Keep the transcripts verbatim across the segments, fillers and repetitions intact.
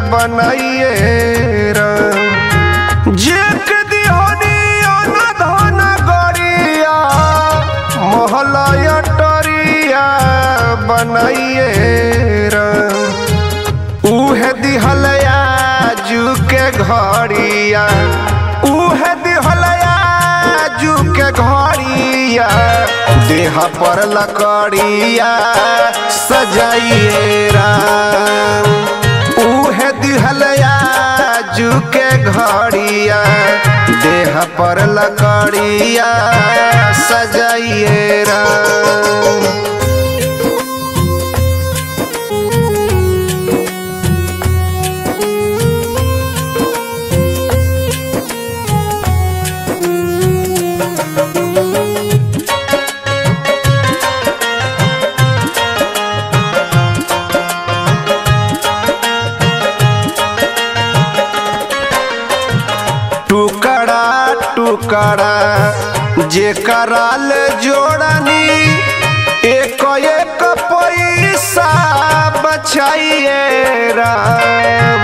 बनाइए राम। जेक दिहोनी अनधन गरिया मोहलया टरिया बनाइए राम। उहे दिहलया जू के घड़िया उहे दिहलया जू के घड़िया देह पर लकड़िया सजाइए राम। उहे दिहलया जू के घड़िया देह पर लकड़िया सजाइए राम। टुकड़ा टुकड़ा जे कराल जोड़नी एक एक पैसा बचाइए राम।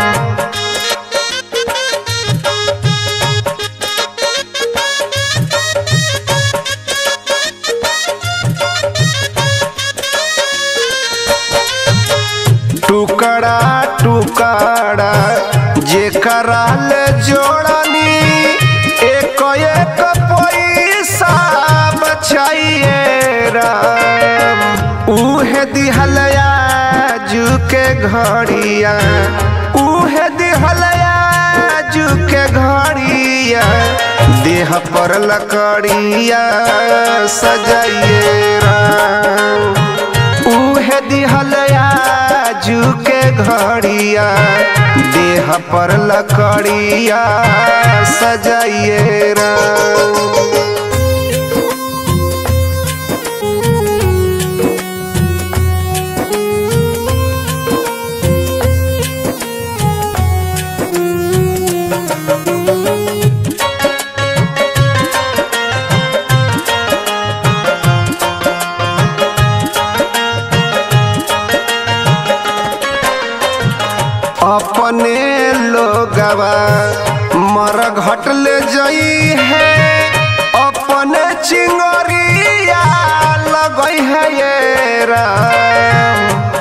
टुकड़ा टुकड़ा जे कराल जोड़नी एक एक पैसा बचाइए राम। उहे दिहलया जू के घड़िया उहे दिहलया जू के घड़िया देह पर लकड़िया सजाइए राम। उहे दिहलया जू के घड़िया देह पर लकड़िया सजाइए राम। अपने लोगवा मर घट ले जई है अपने चिंगरिया लगई है ये राम।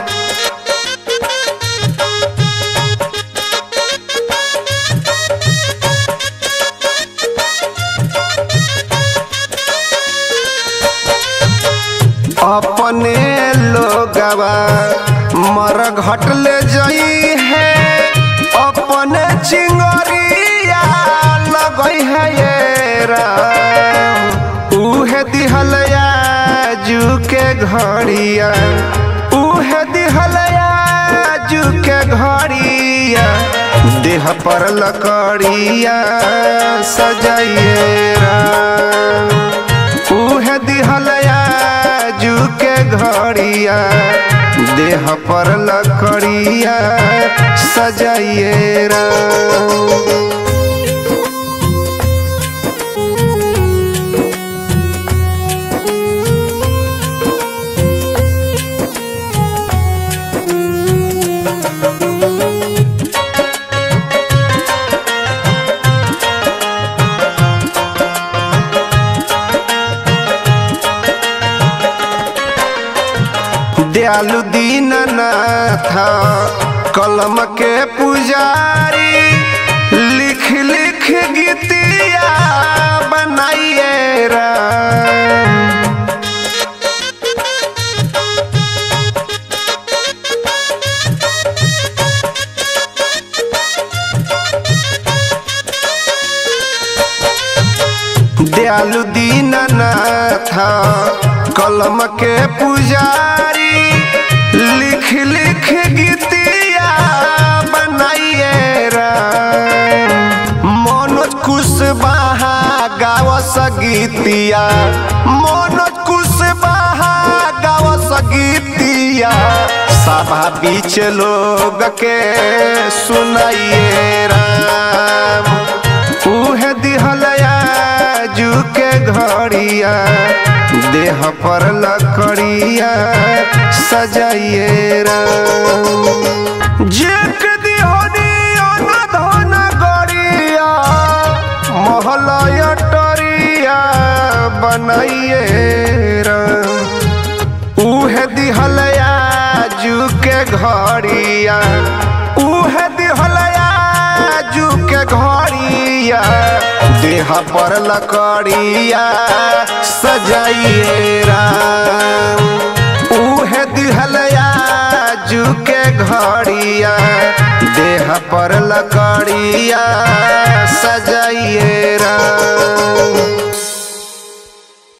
अपने लोगवा मर घट ले जई है अपने चिंगरिया लगई है ये राम। उहे दिहलया जू के घड़िया उहे दिहलया जू के घड़िया देह पर लकड़िया सजाइए राम। उहे दिहलया जू के घड़िया देह पर लकड़िया सजाइए राम। दयालु दीननाथ कलम के पुजारी लिख लिख गीतिया बनाइए राम। दयालु दीननाथ कलम के पुजारी लिख लिख गीतिया बनाइए राम। मनोज कुशवाहा गावस गीतिया मनोज कुशवाहा गावस गीतिया सभा बीच लोग के सुनाइए राम। उहे दिहलया जू के घड़िया देह पर लकड़िया सजाइए राम। जेक दिहोनी घड़िया उहे दिहलया जू के घड़िया देह पर लकड़िया सजाइए राम उहे दिहलया जू के घड़िया देह पर लकड़िया सजाइए राम।